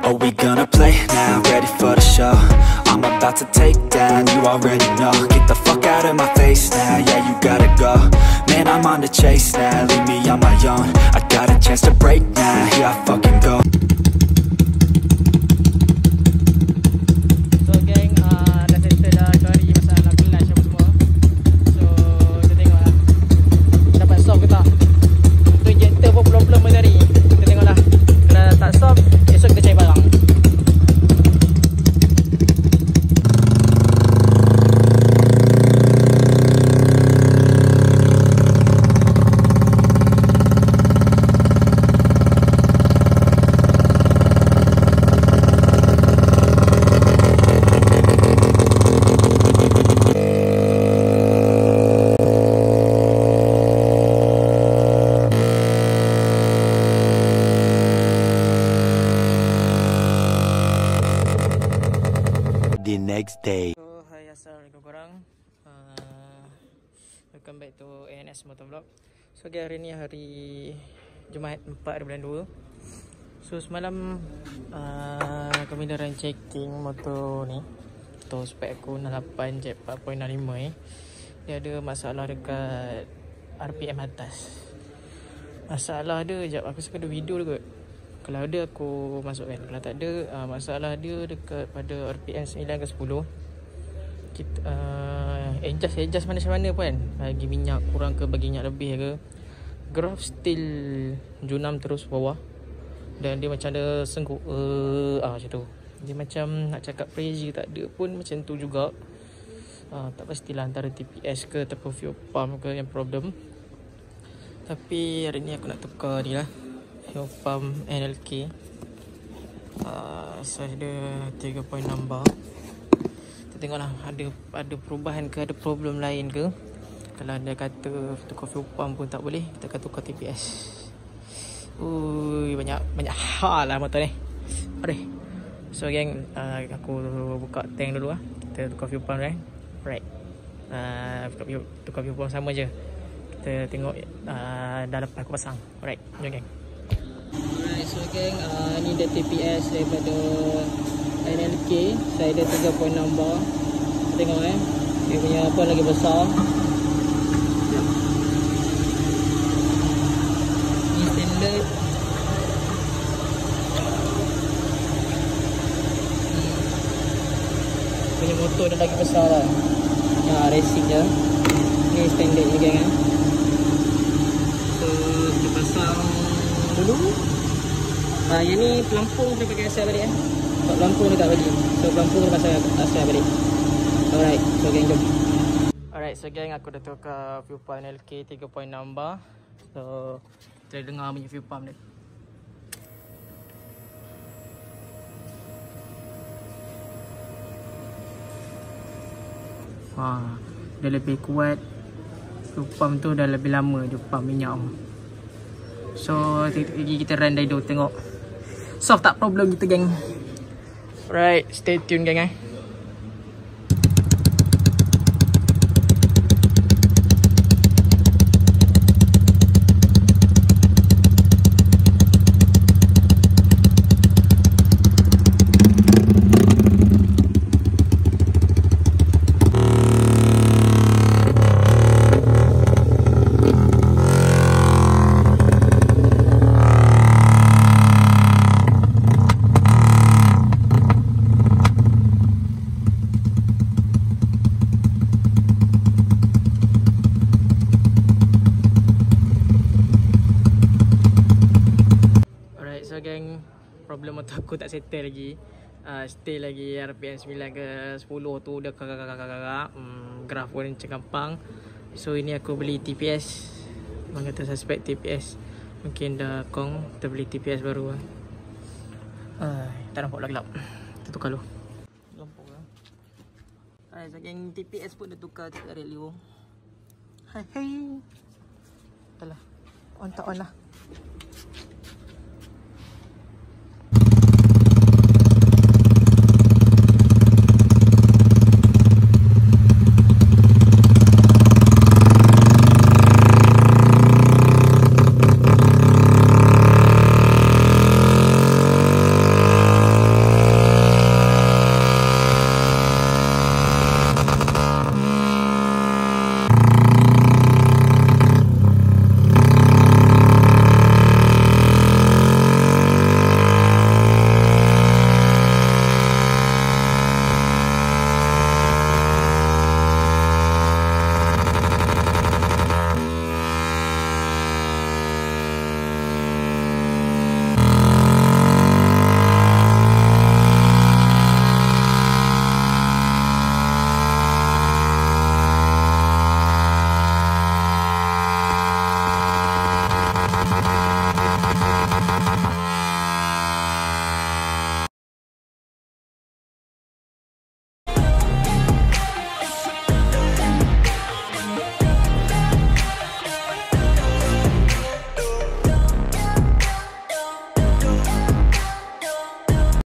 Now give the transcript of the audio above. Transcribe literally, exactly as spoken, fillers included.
Are we gonna play now? Ready for the show? I'm about to take down, you already know. Get the fuck out of my face now, yeah, you gotta go. Man, I'm on the chase now, leave me on my own. I got a chance to break now, here I fucking go. So geng, uh, dah settle dah. Sorry masalah clutch apa semua. So kita tengok lah dapat solve ke tak. Tu injector pun problem tadi. Kita tengok lah. Kalau tak solve, esok kita cari barang. The next day. So, hai assalamualaikum korang. uh, Welcome back to A N S Motovlog. So hari ni hari Jumaat empat bulan dua. So semalam uh, kami dah run checking motor ni, motor spek aku enam lapan jet empat titik enam lima eh. Dia ada masalah dekat R P M atas. Masalah dia, sekejap aku suka ada video dia kot. Kalau ada aku masukkan. Kalau tak ada, uh, masalah dia dekat pada R P M sembilan ke sepuluh. Kita uh, adjust adjust mana-mana pun kan. Bagi minyak kurang ke bagi minyak lebih ke. Graph still junam terus bawah. Dan dia macam ada sengguk uh, ah macam tu. Dia macam nak cakap pressure tak ada pun macam tu juga. Uh, tak pastilah antara T P S ke ataupun fuel pump ke yang problem. Tapi hari ni aku nak tukar ni lah, fuel pump N L K. uh, Size dia tiga titik enam bar. Kita tengoklah ada ada perubahan ke, ada problem lain ke. Kalau dia kata tukar fuel pump pun tak boleh, kita akan tukar T P S. Ui, banyak banyak hal lah motor ni. Alright. So geng, uh, aku buka tank dulu lah. Kita tukar fuel pump ni. Right. Uh, tukar, tukar fuel pump sama je. Kita tengok uh, dah lepas aku pasang. Alright, jom geng. Alright, so geng, uh, ni dia T P S daripada N L K. Saya ada tiga titik enam bar. Tengok eh, dia punya apa lagi besar. Ni standard. hmm. Punya motor dia lagi besar lah. Ya, racing je. Ni standard je geng eh. So kita pasang dulu. Ah, yang ni pelampung kita pakai asal balik eh. Sebab pelampung dia tak bagi. So pelampung kita pasang asal balik. Alright, so geng jom. Alright, so geng, aku dah tukar fuel pump N L K tiga titik enam bar. So kita dengar bunyi fuel pump dia. Wah, dia lebih kuat. Fuel pump tu dah lebih lama dia pump minyak. So lagi kita run Dido, tengok solve tak problem kita geng. Right, stay tune geng eh. Geng, problem motor aku tak settle lagi. uh, Stay lagi R P M sembilan ke sepuluh tu dah kakak-kakak-kakak. hmm, Graf pun macam gampang. So ini aku beli T P S. Orang kata suspect T P S. Mungkin dah kong, kita beli T P S baru lah. uh, Tak nampak lah gelap. Kita tukar dulu. Lampu lah. Alright, so geng, T P S pun dah tukar tak ada Leo. Hai hai. Dah lah, on tak on lah.